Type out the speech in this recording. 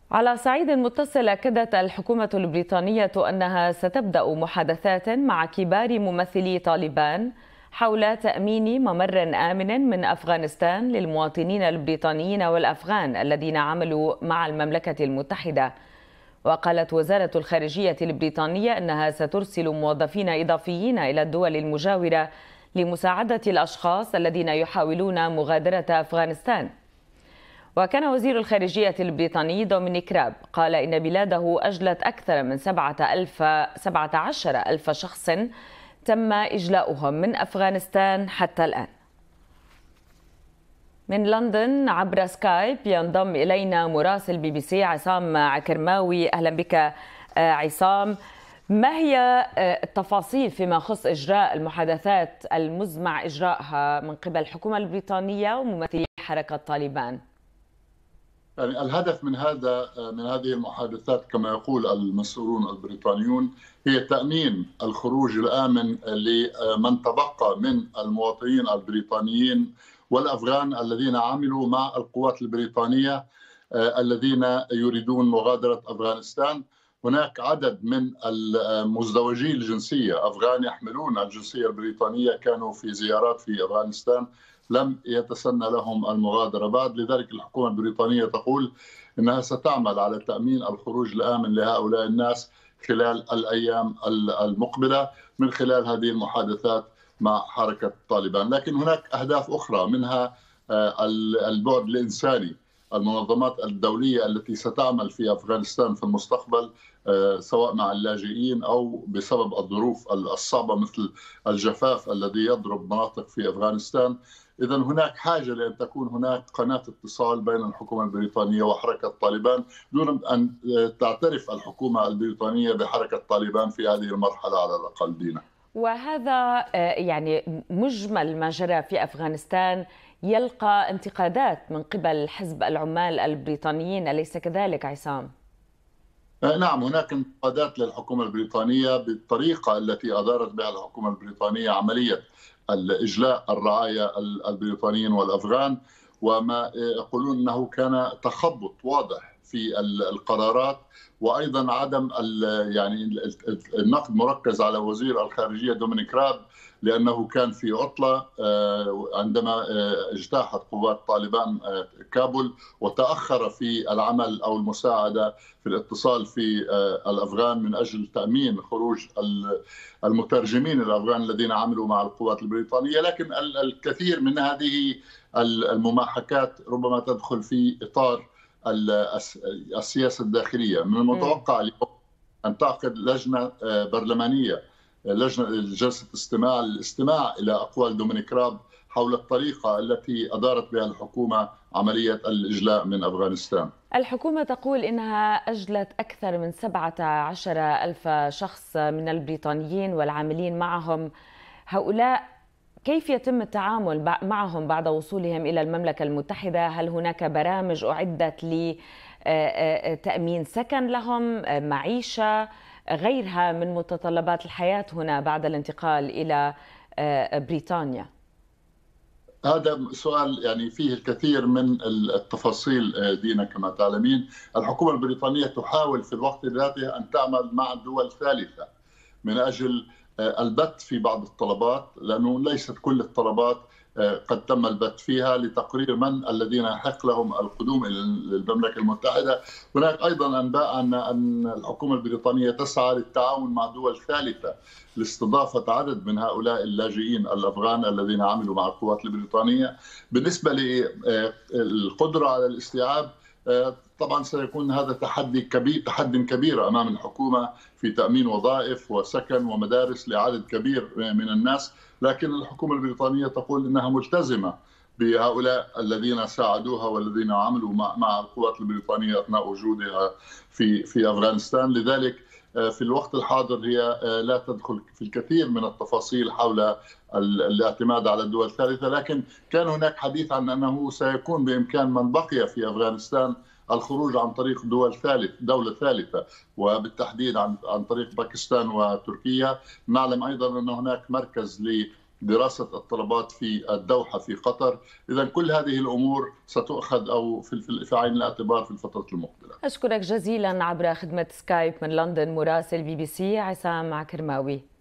على صعيد متصل، أكدت الحكومة البريطانية أنها ستبدأ محادثات مع كبار ممثلي طالبان حول تأمين ممر آمن من أفغانستان للمواطنين البريطانيين والأفغان الذين عملوا مع المملكة المتحدة. وقالت وزارة الخارجية البريطانية أنها سترسل موظفين إضافيين إلى الدول المجاورة لمساعدة الأشخاص الذين يحاولون مغادرة أفغانستان. وكان وزير الخارجية البريطاني دومينيك راب قال إن بلاده أجلت أكثر من 17 ألف شخص تم إجلاؤهم من أفغانستان حتى الآن. من لندن عبر سكايب ينضم إلينا مراسل بي بي سي عصام عكرماوي. أهلا بك عصام. ما هي التفاصيل فيما يخص إجراء المحادثات المزمع إجراءها من قبل الحكومة البريطانية وممثلي حركة طالبان؟ يعني الهدف من هذه المحادثات كما يقول المسؤولون البريطانيون هي تأمين الخروج الآمن لمن تبقى من المواطنين البريطانيين والأفغان الذين عملوا مع القوات البريطانية الذين يريدون مغادرة أفغانستان. هناك عدد من المزدوجي الجنسية أفغان يحملون الجنسية البريطانية كانوا في زيارات في أفغانستان، لم يتسنى لهم المغادرة بعد. لذلك الحكومة البريطانية تقول أنها ستعمل على تأمين الخروج الآمن لهؤلاء الناس خلال الأيام المقبلة من خلال هذه المحادثات مع حركة طالبان. لكن هناك أهداف أخرى، منها البعد الإنساني. المنظمات الدولية التي ستعمل في أفغانستان في المستقبل سواء مع اللاجئين أو بسبب الظروف الصعبة مثل الجفاف الذي يضرب مناطق في أفغانستان، إذا هناك حاجة لأن تكون هناك قناة اتصال بين الحكومة البريطانية وحركة طالبان دون أن تعترف الحكومة البريطانية بحركة طالبان في هذه المرحلة على الأقل دينا. وهذا يعني مجمل ما جرى في أفغانستان يلقى انتقادات من قبل حزب العمال البريطانيين، أليس كذلك عصام؟ نعم، هناك انتقادات للحكومة البريطانية بالطريقة التي أدارت بها الحكومة البريطانية عملية الإجلاء الرعايا البريطانيين والأفغان، وما يقولون أنه كان تخبط واضح في القرارات، وأيضا عدم يعني النقد مركز على وزير الخارجية دومينيك راب لأنه كان في عطلة عندما اجتاحت قوات طالبان كابول، وتأخر في العمل أو المساعدة في الاتصال في الأفغان من أجل تأمين خروج المترجمين الأفغان الذين عملوا مع القوات البريطانية. لكن الكثير من هذه المماحكات ربما تدخل في إطار السياسة الداخلية. من المتوقع اليوم أن تعقد لجنة برلمانية، جلسة الاستماع إلى أقوال دومينيك راب حول الطريقة التي أدارت بها الحكومة عملية الإجلاء من أفغانستان. الحكومة تقول إنها أجلت أكثر من 17 ألف شخص من البريطانيين والعاملين معهم. هؤلاء كيف يتم التعامل معهم بعد وصولهم إلى المملكة المتحدة؟ هل هناك برامج أعدت لتأمين سكن لهم، معيشة، غيرها من متطلبات الحياة هنا بعد الانتقال إلى بريطانيا؟ هذا سؤال يعني فيه الكثير من التفاصيل دينا. كما تعلمين الحكومة البريطانية تحاول في الوقت ذاته أن تعمل مع دول ثالثة من أجل البت في بعض الطلبات، لأنه ليست كل الطلبات قد تم البت فيها لتقرير من الذين يحق لهم القدوم إلى المملكة المتحدة. هناك أيضا أنباء أن الحكومة البريطانية تسعى للتعاون مع دول ثالثة لاستضافة عدد من هؤلاء اللاجئين الأفغان الذين عملوا مع القوات البريطانية. بالنسبة للقدرة على الاستيعاب، طبعا سيكون هذا تحدي كبير أمام الحكومة في تأمين وظائف وسكن ومدارس لعدد كبير من الناس. لكن الحكومة البريطانية تقول إنها ملتزمة بهؤلاء الذين ساعدوها والذين عملوا مع القوات البريطانية أثناء وجودها في أفغانستان. لذلك في الوقت الحاضر هي لا تدخل في الكثير من التفاصيل حول الاعتماد على الدول الثالثة. لكن كان هناك حديث عن أنه سيكون بإمكان من بقي في أفغانستان الخروج عن طريق دولة ثالثة، وبالتحديد عن طريق باكستان وتركيا. نعلم أيضا أن هناك مركز دراسة الطلبات في الدوحة في قطر. إذا كل هذه الأمور ستؤخذ أو في عين الاعتبار في الفترة المقبلة. أشكرك جزيلا عبر خدمة سكايب من لندن مراسل BBC عصام عكرماوي.